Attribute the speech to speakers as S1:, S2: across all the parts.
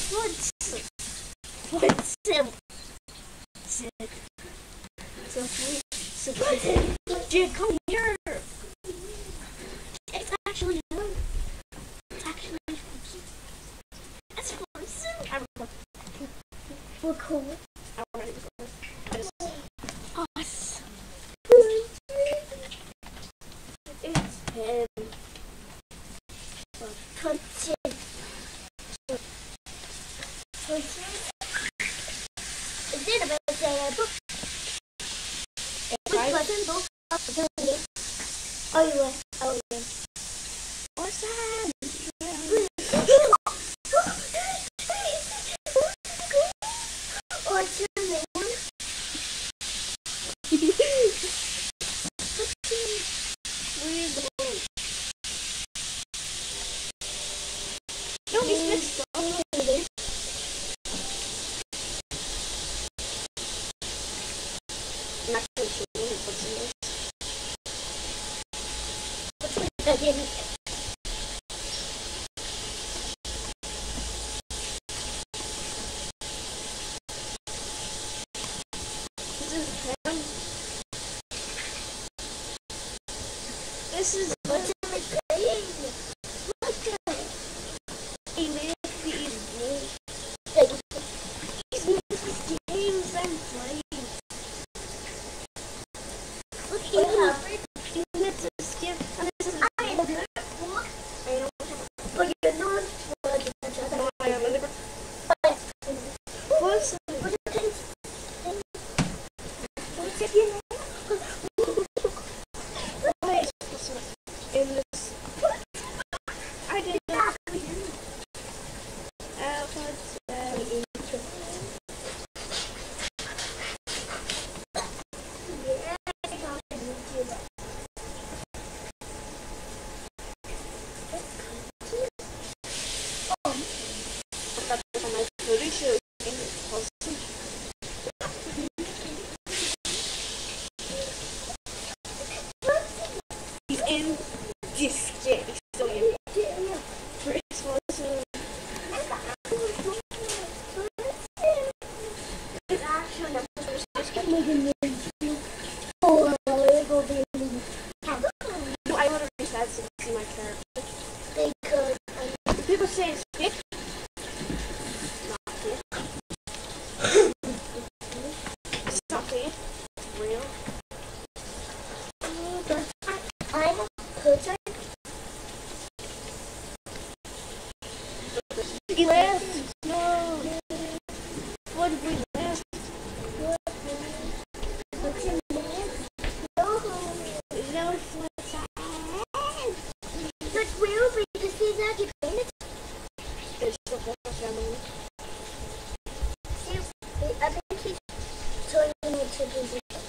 S1: What's Dude, come here. It's actually him. It's actually that's fun. We're cool. I already recorded. Us. It's him. Is it about to say a book? Oh, you were. Oh, yeah. What's that? What's your name? Don't be stressed. I'm actually sure what's in this. Again. This is what's in the game. Look at it. He made these games. He's made these games I'm playing. Look, he made this skip. In this, I did not. In this game, so you first one to it's actually the first no, I want to reset to see my character. They could. People say it's thick. Not thick. It's not thick. It's real. I'm a person. He left. No. What did we left? What's your name? No. No, it's that's real because he's actually famous. It's the whole family. See, I think he's turning into the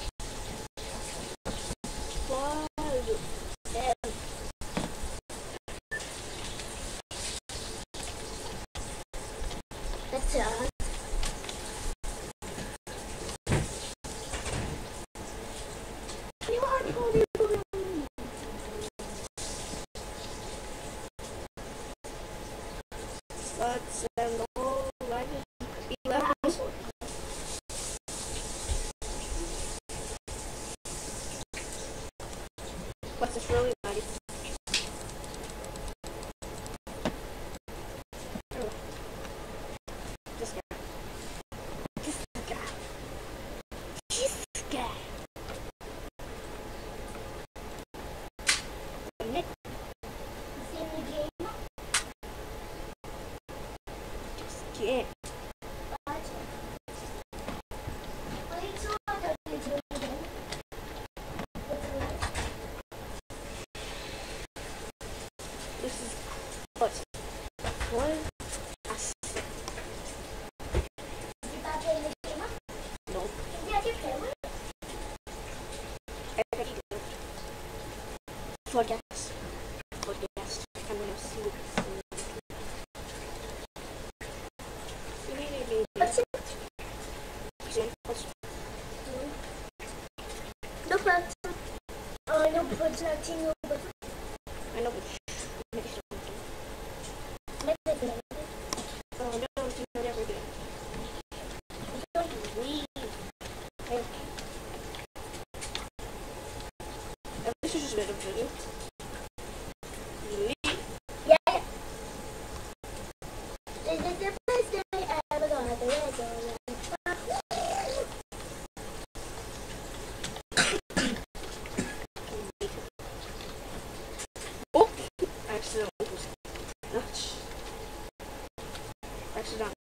S1: that's us. You are totally let's send the whole line of 11. What's this really nice? Yeah. This is what? What? No. Podcast. I'm gonna see it. What's it? No plants. No plants. I know.
S2: Actually, not.